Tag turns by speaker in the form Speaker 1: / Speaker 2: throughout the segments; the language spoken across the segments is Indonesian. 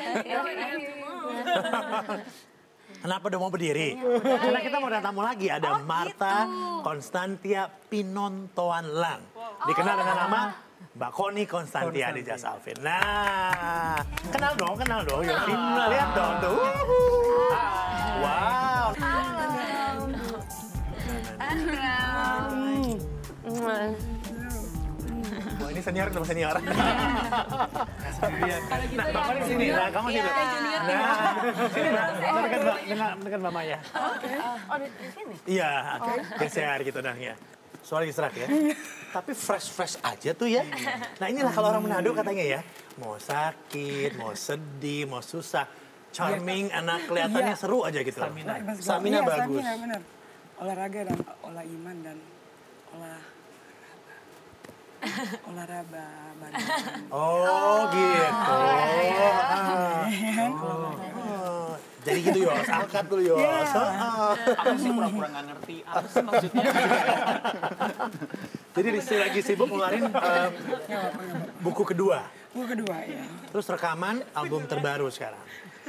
Speaker 1: Kenapa udah mau berdiri? Karena kita mau datang tamu lagi. Ada Martha Constantia Pinontoan Lang. Dikenal dengan nama Mbak Connie Constantia di Just Alvin. Nah, kenal dong Yofi. Lihat dong tuh. Wow. Wah, ini senior ketemu senior. Nah, Mbak Connie sini. Nah, kamu sini. Nah, sini dengan Mbak Maya.
Speaker 2: Oh, di sini?
Speaker 1: Iya, geser gitu nahnya. Soal serak ya. Tapi fresh aja tuh ya. Nah inilah kalau orang Manado katanya ya. Mau sakit, mau sedih, mau susah. Charming, anak kelihatannya seru aja gitu. Stamina bagus.
Speaker 3: Stamina benar. Olahraga dan olah iman dan olahraga badan.
Speaker 1: Oh gitu. Jadi gitu Yos, angkat dulu Yos.
Speaker 4: Aku sih pura-pura nggak ngerti. Apa sih maksudnya?
Speaker 1: Jadi lagi sibuk ngeluarin buku kedua.
Speaker 3: Buku kedua ya.
Speaker 1: Terus rekaman album terbaru sekarang.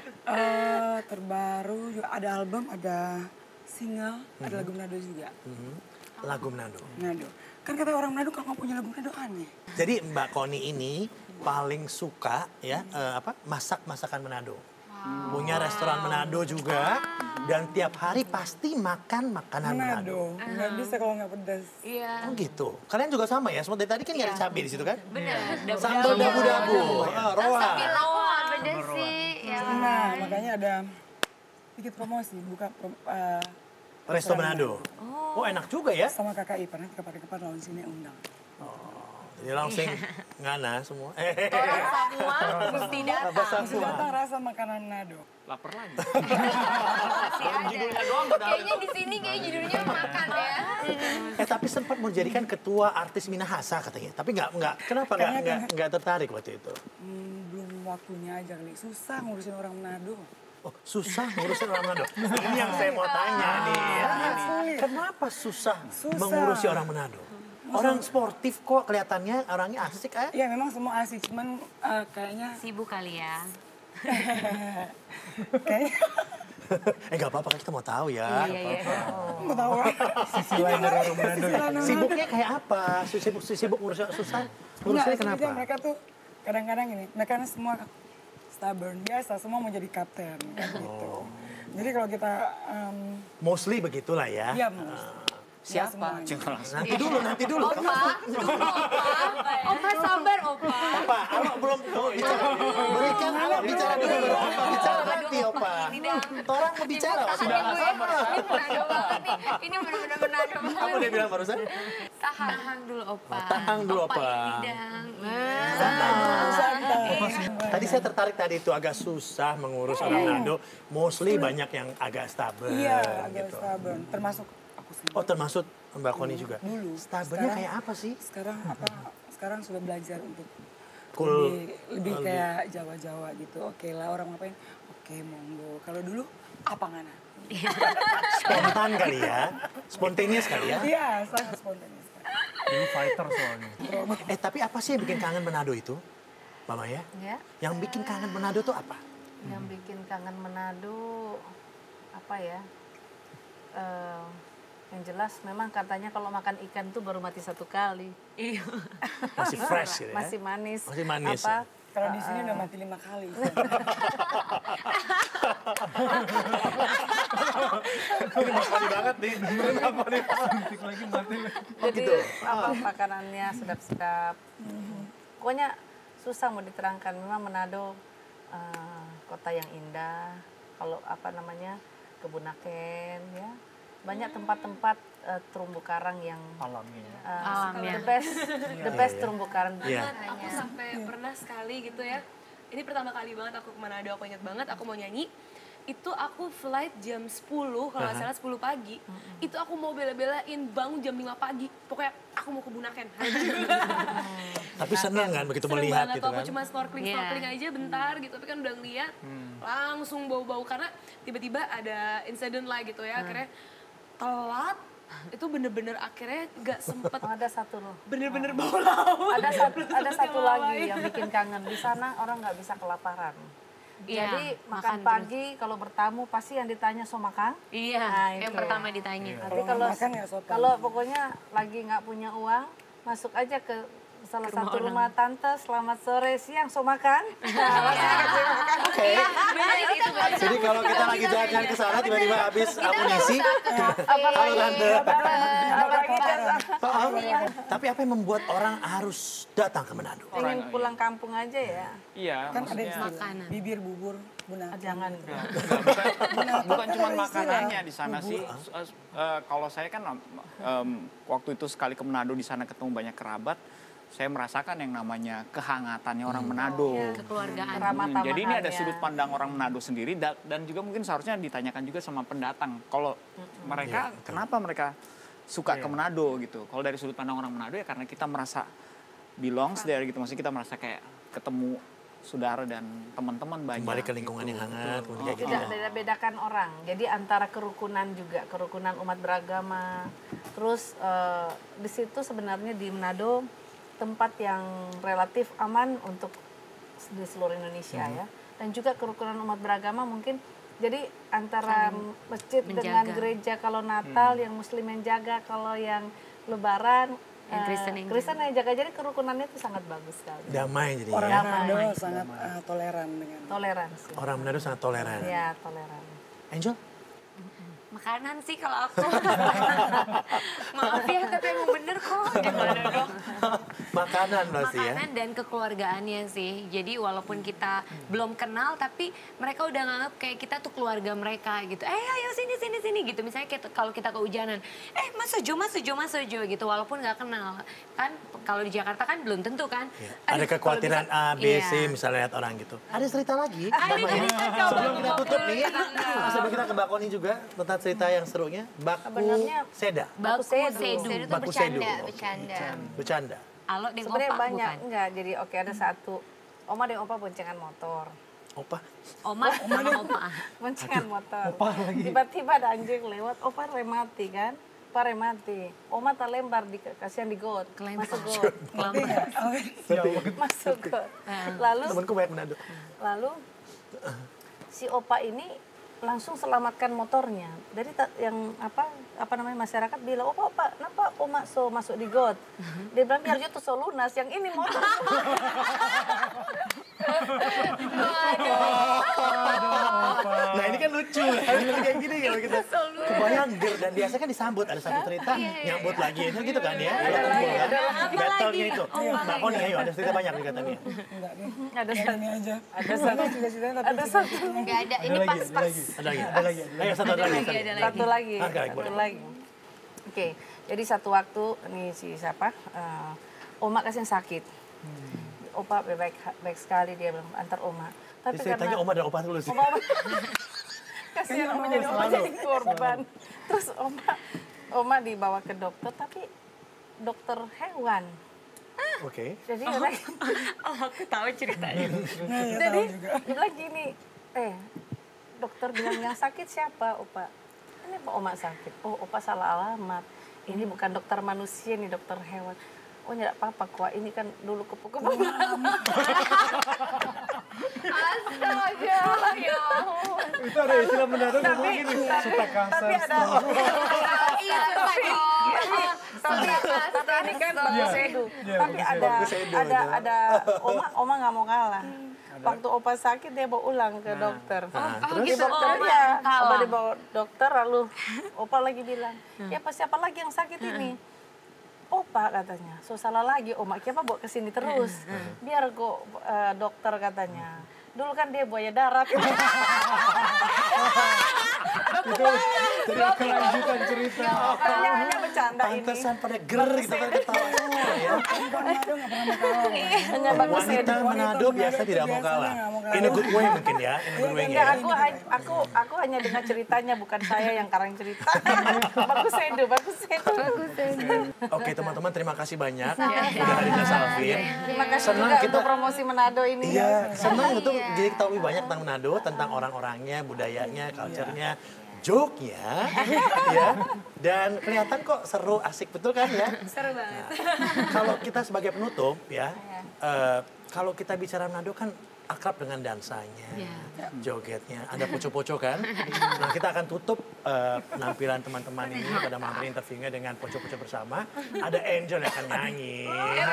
Speaker 3: Terbaru juga ada album, ada single, ada lagu Manado juga.
Speaker 1: Lagu Manado.
Speaker 3: Manado. Kan kata orang Manado kalau nggak punya lagu Manado aneh.
Speaker 1: Jadi Mbak Connie ini paling suka ya masakan Manado. Punya restoran Manado juga dan tiap hari pasti makan makanan Manado.
Speaker 3: Nggak bisa kalau nggak pedas.
Speaker 2: Iya.
Speaker 1: Oh gitu. Kalian juga sama ya? Seperti tadi kan nggak ada cabai di situ kan?
Speaker 2: Benar.
Speaker 1: Sambal dabu-dabu, roa.
Speaker 2: Wah, beda sih. Ya.
Speaker 3: Nah, makanya ada sedikit promosi, buka
Speaker 1: Resto Manado. Oh enak juga ya?
Speaker 3: sama KKI, pernah kapan-kapan lawan sini undang.
Speaker 1: Jadi langsung ngana semua.
Speaker 2: Orang semua mesti datang.
Speaker 3: Masih datang rasa makanan Manado.
Speaker 4: Lapar lagi.
Speaker 2: Masih ada. Kayaknya di sini kayak judulnya makan ya.
Speaker 1: Tapi sempat mau jadikan ketua artis Minahasa katanya. Tapi kenapa nggak tertarik waktu itu?
Speaker 3: Belum waktunya aja kali, susah ngurusin orang Manado.
Speaker 1: Oh, susah ngurusin orang Manado. Ini yang saya mau tanya nih. Kenapa susah mengurusi orang Manado? Orang sportif kok kelihatannya, orangnya asik ya?
Speaker 3: Iya memang semua asik, cuman kayaknya...
Speaker 2: Sibuk kali ya.
Speaker 3: kayaknya...
Speaker 1: Nggak apa-apa kan kita mau tahu ya.
Speaker 2: Iya.
Speaker 3: Mau tahu
Speaker 1: Sisi lain dari orang Manado. Sibuknya kayak apa? Sibuk ngurusin susah? Ngurusnya kenapa?
Speaker 3: Mereka tuh kadang-kadang ini, mereka semua stubborn, biasa semua mau jadi kapten kan gitu. Jadi kalau kita...
Speaker 1: Mostly begitulah ya?
Speaker 3: Iya,
Speaker 4: Siapa?
Speaker 1: Nanti dulu.
Speaker 2: Opa sabar, Opa.
Speaker 1: Opa, Alok belum bicara. Berikan Alok bicara dulu baru Opa bicara nanti, Opa. Orang mau bicara, sudah sama.
Speaker 2: Ini Manado banget nih. Ini benar-benar Manado banget.
Speaker 1: Apa dia bilang barusan?
Speaker 2: Tahan dulu, Opa.
Speaker 1: Tahan dulu, Opa. Tadi saya tertarik tadi itu agak susah mengurus orang Manado. Mostly banyak yang agak stubborn.
Speaker 3: Iya, agak
Speaker 1: gitu.
Speaker 3: stubborn. Termasuk aku sendiri.
Speaker 1: Oh termasuk Mbak Connie juga?
Speaker 3: Dulu.
Speaker 1: Stubbornnya kayak apa sih?
Speaker 3: Sekarang sudah belajar untuk
Speaker 1: Cool.
Speaker 3: lebih kayak Jawa-Jawa gitu. Oke lah orang ngapain, oke monggo. Kalau dulu apa ngana?
Speaker 1: Spontan kali ya? Spontaneous kali ya?
Speaker 3: Iya, sangat spontan.
Speaker 4: Dulu fighter soalnya.
Speaker 1: Tapi apa sih yang bikin kangen Manado itu? Mama ya?
Speaker 2: Ya.
Speaker 1: Yang bikin kangen Manado tuh apa?
Speaker 2: Yang bikin kangen Manado apa ya? Yang jelas memang katanya kalau makan ikan tuh baru mati satu kali. Iya.
Speaker 1: Masih fresh gitu ya?
Speaker 2: Masih manis.
Speaker 1: Masih manis.
Speaker 2: Apa?
Speaker 3: Kalau di sini udah mati 5 kali.
Speaker 1: Ini Mas Connie banget nih.
Speaker 2: Jadi apa makanannya sedap-sedap. Pokoknya susah mau diterangkan. Memang Manado kota yang indah. Kalau apa namanya Kebunaken ya. Banyak tempat-tempat terumbu karang yang
Speaker 4: Alamnya.
Speaker 2: the best terumbu karang.
Speaker 5: Aku sampai pernah sekali gitu ya. Ini pertama kali banget aku ke Manado, aku ingat banget aku mau nyanyi. Itu aku flight jam 10, kalau nggak salah 10 pagi. Itu aku mau bela-belain bangun jam 5 pagi. Pokoknya aku mau ke Bunaken.
Speaker 1: Tapi senang kan begitu
Speaker 5: Seneng
Speaker 1: melihat
Speaker 5: banget
Speaker 1: gitu
Speaker 5: tuh,
Speaker 1: kan?
Speaker 5: aku cuma snorkeling aja bentar gitu. Tapi kan udah ngeliat langsung bau-bau. Karena tiba-tiba ada insiden lah gitu ya. Akhirnya telat. Itu bener-bener akhirnya gak sempet.
Speaker 2: Ada satu loh.
Speaker 5: Bener-bener bau laut.
Speaker 2: Ada satu lagi yang bikin kangen. Di sana orang nggak bisa kelaparan.
Speaker 6: Iya,
Speaker 2: Jadi makan
Speaker 6: terus.
Speaker 2: pagi kalau bertamu pasti yang ditanya so makan.
Speaker 6: Iya,
Speaker 2: Nah,
Speaker 6: yang
Speaker 2: itu.
Speaker 6: pertama ditanya.
Speaker 2: Nanti
Speaker 3: Kalau
Speaker 2: kalau
Speaker 3: makan ya sopan.
Speaker 2: kalau pokoknya lagi nggak punya uang, masuk aja ke salah
Speaker 6: Ke rumah
Speaker 2: satu
Speaker 6: orang.
Speaker 2: rumah tante, selamat sore, siang, so makan. Nah, pasti kasih makan.
Speaker 1: Oke.
Speaker 6: Benar itu.
Speaker 1: Jadi kalau kita lagi jalan ke sana tiba-tiba habis amunisi, halo tante.
Speaker 2: Apalagi jasa.
Speaker 1: Tapi apa yang membuat orang harus datang ke Manado?
Speaker 2: Pengen pulang kampung aja ya.
Speaker 4: Iya,
Speaker 3: Kan ada
Speaker 4: maksudnya
Speaker 3: istilah
Speaker 6: Makanan.
Speaker 3: bibir bubur benar.
Speaker 2: Jangan.
Speaker 4: bukan cuma makanannya di sana sih. Kalau saya kan waktu itu sekali ke Manado di sana ketemu banyak kerabat, saya merasakan yang namanya kehangatannya orang Manado.
Speaker 6: Kekeluargaan.
Speaker 2: Ramah
Speaker 4: Jadi ini ada
Speaker 2: tamahannya.
Speaker 4: sudut pandang orang Manado sendiri dan juga mungkin seharusnya ditanyakan juga sama pendatang. Kalau mereka kenapa mereka suka ke Manado gitu? Kalau dari sudut pandang orang Manado ya karena kita merasa belongs there gitu. Maksudnya kita merasa kayak ketemu saudara dan teman-teman banyak.
Speaker 1: Kembali ke lingkungan yang hangat, kayak gitu.
Speaker 2: Tidak bedakan orang. Jadi antara kerukunan juga, kerukunan umat beragama. Terus di situ sebenarnya di Manado tempat yang relatif aman untuk di seluruh Indonesia ya. Dan juga kerukunan umat beragama mungkin jadi antara masjid dengan
Speaker 6: menjaga.
Speaker 2: gereja kalau Natal yang Muslim yang jaga, kalau yang Lebaran
Speaker 6: Yang Kristen yang
Speaker 2: Kristen yang jaga. Jadi kerukunannya itu sangat bagus sekali.
Speaker 1: Damai jadi
Speaker 3: Orang
Speaker 1: ya.
Speaker 3: Manado sangat toleran dengan.
Speaker 2: Toleransi.
Speaker 1: Orang Manado sangat toleran.
Speaker 2: Ya, toleran.
Speaker 1: Angel?
Speaker 6: Makanan sih kalau aku. Maaf ya, tapi emang bener kok. Gimana dong?
Speaker 1: Makanan pasti ya.
Speaker 6: Makanan dan kekeluargaannya sih. Jadi walaupun kita belum kenal, tapi mereka udah nganggap kayak kita tuh keluarga mereka gitu. Ayo sini gitu. Misalnya kalau kita kehujanan, Mas Sojo gitu. Walaupun nggak kenal. Kan kalau di Jakarta kan belum tentu kan.
Speaker 1: Iya.
Speaker 6: Aduh,
Speaker 1: Ada kekhawatiran
Speaker 6: kalau
Speaker 1: A, B,
Speaker 6: bisa-
Speaker 1: C
Speaker 6: Iya.
Speaker 1: misalnya lihat orang gitu. Ada cerita lagi?
Speaker 6: Ada cerita, coba.
Speaker 1: Sebelum kita tutup nih,
Speaker 6: Iya.
Speaker 1: sebelum kita ke Bakoni juga tentang cerita yang serunya. Baku
Speaker 2: Sebenarnya
Speaker 1: Seda.
Speaker 6: Baku
Speaker 2: Sedu.
Speaker 6: sedu.
Speaker 7: Sedu tuh
Speaker 1: Baku sedu.
Speaker 7: bercanda.
Speaker 1: Bercanda.
Speaker 6: Alo deng
Speaker 2: sebenarnya
Speaker 6: opa
Speaker 2: banyak
Speaker 6: bukan?
Speaker 2: enggak. Jadi oke ada satu Oma dan Opa boncengan motor.
Speaker 1: Opa.
Speaker 6: Oma sama opa.
Speaker 2: Boncengan motor. Tiba-tiba ada anjing lewat, Opa remati kan? Opa remati. Oma tak lembar kasihan di got.
Speaker 6: Kelempar.
Speaker 2: Masuk got. Masuk got. Lalu
Speaker 1: Temanku banyak Manado.
Speaker 2: lalu si Opa ini langsung selamatkan motornya. Jadi yang apa namanya masyarakat bilang, Opa, kenapa Oma so masuk di got? Dia bilang biar itu so lunas, yang ini motor.
Speaker 1: Nah ini kan lucu. Kayak gini kalau kita kebayang ger dan biasanya kan disambut ada satu cerita nyambut lagi itu gitu kan ya. Kalau kumpul kan. Battle-nya itu. Bakoni ayo ada cerita banyak nih katanya.
Speaker 3: Enggak nih.
Speaker 2: Ada
Speaker 3: Kayak
Speaker 2: satu.
Speaker 3: ini aja.
Speaker 2: Ada satu.
Speaker 3: Cerita-ceritanya tapi
Speaker 2: Ada satu.
Speaker 7: Nggak ada, ini pas-pas.
Speaker 1: Ada lagi. Ayo satu lagi.
Speaker 2: Satu lagi.
Speaker 1: Oke,
Speaker 2: Satu
Speaker 1: boleh.
Speaker 2: lagi. Oke, jadi satu waktu nih si siapa? Oma kasih sakit. Opa baik sekali dia bilang antar Oma. Tapi
Speaker 1: Ceritanya Oma dan Opa dulu sih.
Speaker 2: Oma kasihan Oma jadi Oma jadi korban. Terus Oma dibawa ke dokter tapi dokter hewan.
Speaker 1: Oke.
Speaker 2: Jadi
Speaker 6: Oh, aku tahu ceritanya.
Speaker 2: jadi dia bilang gini, dokter bilang yang sakit siapa, Opa? Ini Pak Oma sakit. Oh, Opa salah alamat. Ini bukan dokter manusia, ini dokter hewan. Oh, tidak apa-apa, Kok. Ini kan dulu kupu-kupu. Astaga, ya ampun.
Speaker 4: Itu ada istilah Manado ngomong gini, suka kasar.
Speaker 2: Tapi ada,
Speaker 7: Iya,
Speaker 2: tapi ini kan bagus sedu. Tapi ada Oma nggak mau kalah. Waktu Opa sakit dia bawa ulang ke dokter. Di
Speaker 6: gitu.
Speaker 2: dokter
Speaker 6: Oh,
Speaker 2: ya,
Speaker 6: kalah.
Speaker 2: Opa dibawa dokter lalu Opa lagi bilang, ya siapa lagi yang sakit ini? Opa katanya, so salah lagi Oma, kenapa bawa ke sini terus? Biar kok dokter katanya. Dulu kan dia buaya darat.
Speaker 4: Jadi kelanjutan cerita.
Speaker 2: Hanya bercanda ini.
Speaker 1: Pantesan pada ger gitu kan ketawa ya.
Speaker 3: Manado nggak pernah mau kalah.
Speaker 2: Hanya bagus
Speaker 1: Wanita Manado biasa tidak mau kalah. In a good way mungkin ya. In a good way
Speaker 2: Enggak,
Speaker 1: ya.
Speaker 2: aku hanya dengar ceritanya, bukan saya yang karang cerita. bagus sedu.
Speaker 1: Oke teman-teman terima kasih banyak udah hadir ke Salvin.
Speaker 2: Terima kasih
Speaker 1: Senang
Speaker 2: juga
Speaker 1: kita
Speaker 2: untuk promosi Manado ini.
Speaker 1: Iya, senang untuk jadi tahu lebih banyak tentang Manado, tentang orang-orangnya, budayanya, culture-nya, joke-nya, ya. Dan kelihatan kok seru, asik betul kan ya?
Speaker 5: Seru banget.
Speaker 1: Kalau kita sebagai penutup ya, kalau kita bicara Manado kan akrab dengan dansanya,
Speaker 6: Iya.
Speaker 1: jogetnya. Ada poco-poco kan? Nah, kita akan tutup penampilan teman-teman ini pada malam hari interviewnya dengan poco-poco bersama. Ada Angel yang akan nyanyi.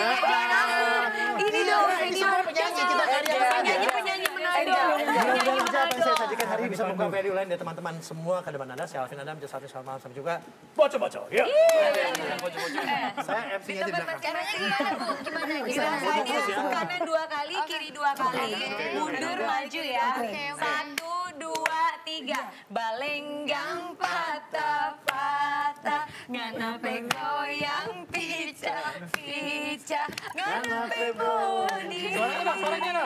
Speaker 6: Ini dong,
Speaker 1: Ini semua penyanyi, kita karya saja.
Speaker 6: penyanyi Manado.
Speaker 1: Mudah-mudahan bisa apa yang saya sajikan hari ini bisa membuka value lain dari teman-teman semua ke depan Anda. Saya Alvin Adam, Jasafri, selamat malam. Sampai juga poco-poco. Yuk. Saya MC-nya di belakang.
Speaker 6: Caranya gimana, Bu? Gimana? Gerakannya kanan 2 kali, kiri 2 kali. Mundur, maju ya. 1, 2, 3. Balenggang patah-patah. Nganape goyang pica-pica. Nganape boni.
Speaker 1: Suaranya.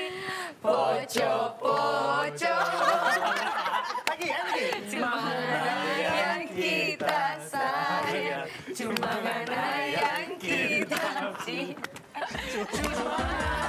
Speaker 6: Poco-poco.
Speaker 1: Lagi.
Speaker 6: Cuma yang kita sayang. Cuma yang kita cinta.